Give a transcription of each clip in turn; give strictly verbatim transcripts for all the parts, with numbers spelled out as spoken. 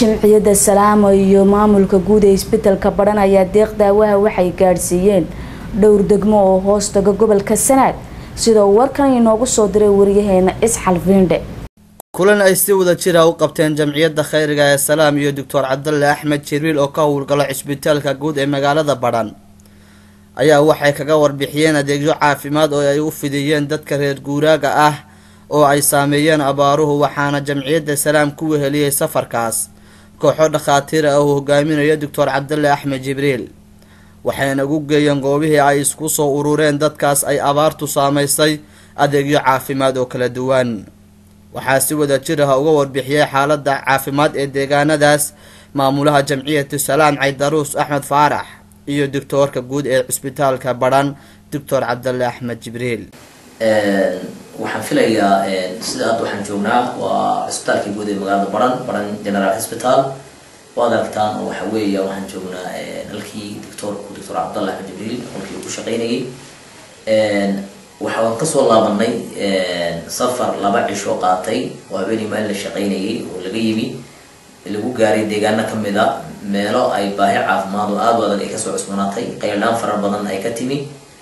Jamciyadda Salaam iyo maamulka guud ee isbitaalka Badhan ayaa deeq daawaha waxay gaarsiiyeen dhowr degmo oo hoos taga gobolka Sanaag sida warkan inoogu soo diray wariyaheena Isxal Vinde. kulan ay si wada jir ah u qabteen jamciyadda khayriga ee Salaam iyo Doctor Cabdulle Axmed Jibriil oo ka howlgala isbitaalka guud ee magaalada Badhan ayaa waxay kaga warbixiyeen adeegyo caafimaad oo ay u fidiyeen dadka reer guuraaga ah oo ay saameeyeen abaaruhu, waxaana jamciyadda Salaam ku weheliyay safarkaas kooxo dhakhaatiir ah oo hogaaminaya Doctor Cabdulle Axmed Jibriil, waxayna ugu geeyeen goobihii ay isku soo urureen dadkaas ay abaartu saameysay adeegyo caafimaad oo kala duwan. waxaa si wada jir ah uga warbixiyay xaaladda caafimaad ee deegaanadaas maamulaha jamciyadda Salaam Caydaruus Axmed Faarax iyo doctorka guud ee isbitaalka Badhan Doctor Cabdulle Axmed Jibriil. ee waxaan filayaa sida aad waxaan joognaa waa isbitaalka guud ee magaalada Badhan Badhan General Hospital waad aragtaan oo waxa weeye waxaan joognaa halkii doctorku Doctor Cabdulle Axmed Jibriil halkii uu shaqeynayay. ee waxaan ka soo laabanay safar laba cisho qaatay oo habeenii meel la shaqeynayay oo laga yimi lagu gaaray deegaano kamid ah meelo ay baahi caafimaad oo aad u adag ay ka soo cusbanaatay qaylaan fara badan ay ka timi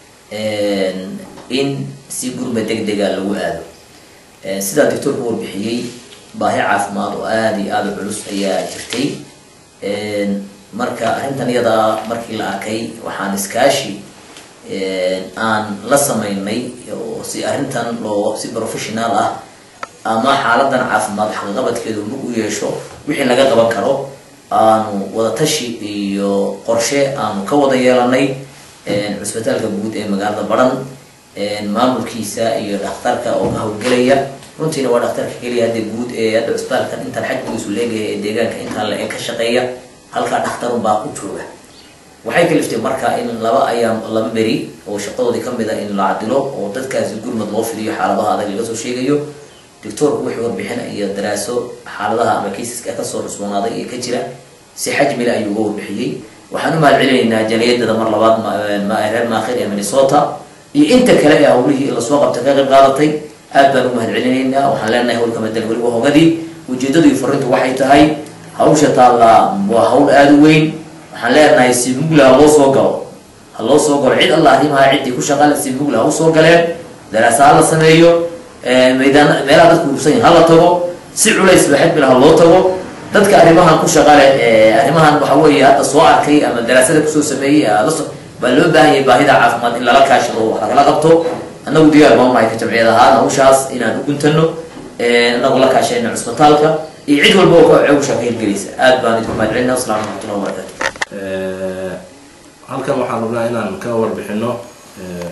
in si gurmad degdeg ah lagu aado. sida doctorku warbixiyay baahi caafimaad oo aad iyo aad u culus ayaa jirtay. marka arrintan iyada markii la arkay waxaan iskaashi aan la sameynay oo si arrintan loo si professional ah ama xaaladan caafimaad xaqabadkeedu ugu yeesho wixii laga qaban karo aanu wada tashi iyo qorshe aanu ka wada yeelanay isbitaalka guud ee magaalada Badhan maamulkiisa iyo dhakhtarka oo ka howlgalaya. runtiina waa dhakhtarka kaliya ee guud ee hadda isbitaalka inta xajmiisu leeyahay ee deegaanka inta la ka shaqeeya halka dhakhtar baa ku jooga. waxay kaliftay marka in laba ayam laba beri oo shaqadoodii kamid ah in la cadilo oo dadkaasi gurmad loo fidiyo xaaladaha adag laga soo sheegayo. doctorku wuxuu warbixinaya daraaso xaaladaha ama kiisaska ka soo cusboonaaday ee ka jira si xajmi la ayuu warbixiyay. waxaan u mahadcelinaynaa jamciyadda mar labaad ma reer maakhir ee Minnesota iyo inta kale ee hawlihii la soo qabtay ka qayb qaadatay aad baan u mahadcelinaynaa. waxaan leenahay hawlka madal wali waa hogadii ujeedadu iyo fariintu waxay tahay hawsha taala waa hawl aad u weyn. waxaan leenahay si mugla loo soo galo ha loo soo galo cid Allah arrimaha cidii ku shaqaale si mugla u soo galeen daraasaad la sameeyo meedan meelaha dadku ursan hala tago si culays waxad bilaha loo tago dadka arrimahan ku shaqaale arrimahan waxa weeye hadda soo arkay ama daraasada ku soo sameeyay la soo bal loo baahan yahay baahida caafimaad in la kaashado wax laga qabto. anagu diyaar baan nahay ka jamciyadaha hawshaas inaan u guntano anagu la kaashayno isbitaalka iyo cid walba oo ka caaw shaqeyn galeysa. aad baan idinku mahadcelinaa. assalaamu alaykum wa rahmatullahi ee halkan waxaan rabnaa inaan ka warbixino ee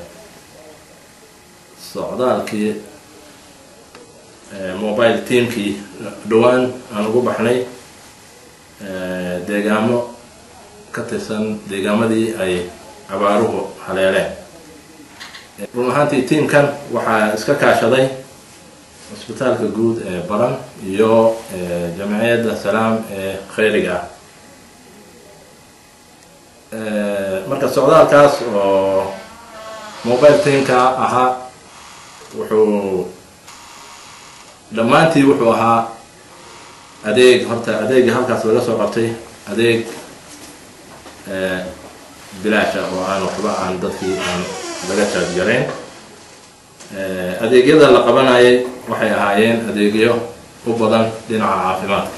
socdaalkii ee mobile teamkii dhawaan aan ugu baxnay ee deegaamo ka tirsan deegaamadii ay abaaruhu haleeleen. run ahaantii teamkan waxaa iska kaashaday isbitaalka guud ee Badhan iyo jamciyadda Salaam ee khayriga ah. marka socdaalkaas oo mobile teamka ahaa wuxuu dhamaantii wuxuu ahaa adeeg horta adeega halkaas laga soo qabtay adeeg ee bilaasha oo aan waxba aan dadkii aan laga taajireen. ee adeegyada la qabanayay waxay ahaayeen adeegyo u badan dhinaca caafimaadka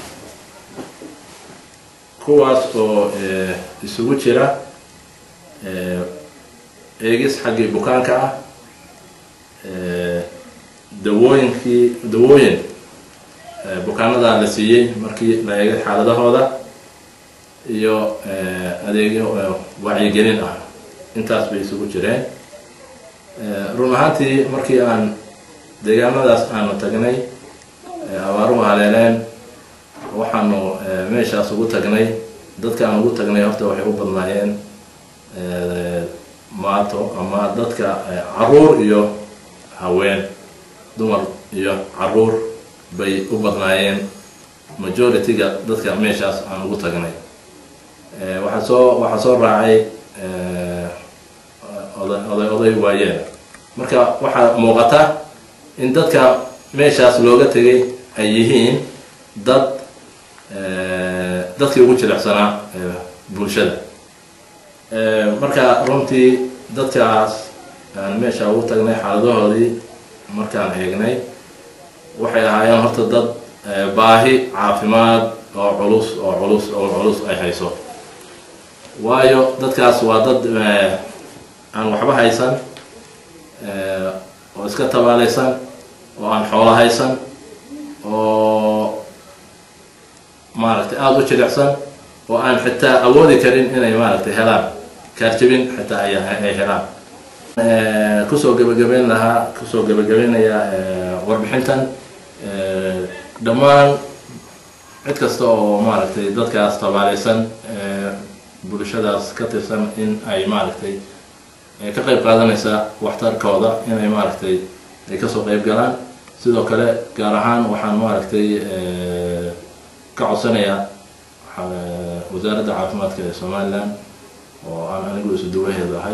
kuwaas oo isugu jira ee eegis xagii bukaanka ah ee dawooyinkii dawooyin bukaanada la siiyay markii la eegay xaaladahooda iyo adeegyo wacyigelin ah intaas bay isugu jireen. run ahaantii markii aan deegaamadaas aanu tagnay abaaruhu haleeleen waxaanu meeshaas ugu tagnay dadka aan ugu tagnay horta waxay u badnaayeen maato ama dadka caruur iyo haween dumar iyo caruur bay u badnaayeen majority-ga dadka meeshaas aan ugu tagnay. waxaa soo waxaa soo raacay oday oday waayeen. marka waxaa muuqata in dadka meeshaas looga tagay ay yihiin dad dadkii ugu jilicsanaa bulshada. marka runtii dadkaas aan meesha ugu tagnay xaaladahoodii markaan eegnay waxay ahaayeen horta dad baahi caafimaad oo culus oo culus oo culus ay hayso, waayo dadkaas waa dad aan waxba haysan oo iska tabaalaysan oo aan xoolo haysan oo maaragtay aada u jilicsan oo aan xitaa awoodi karin inay maaragtay helaan kaarjabin xitaa ay ay helaan. kusoo gabagabeyn lahaa kusoo gabagabeynaya warbixintan dhammaan cid kasta oo maaragtay dadkaas tabaalaysan bulshadaas ka tirsan in ay maaragtay ka qayb qaadanaysa waxtarkooda inay maaragtay ay kasoo qayb galaan. sidoo kale gaar ahaan waxaan maaragtay ka codsanayaa wasaaradda caafimaadka ee Somaliland oo aan anigu isu duwaheedu ahay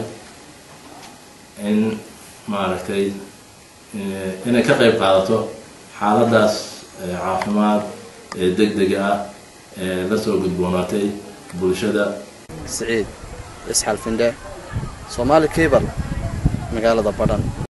in maaragtay inay ka qayb qaadato xaaladaas caafimaad ee degdega ah ee la soo gudboonaatay bulshada. Saciid Isxal Finde, Somali Cable, magaalada Badhan.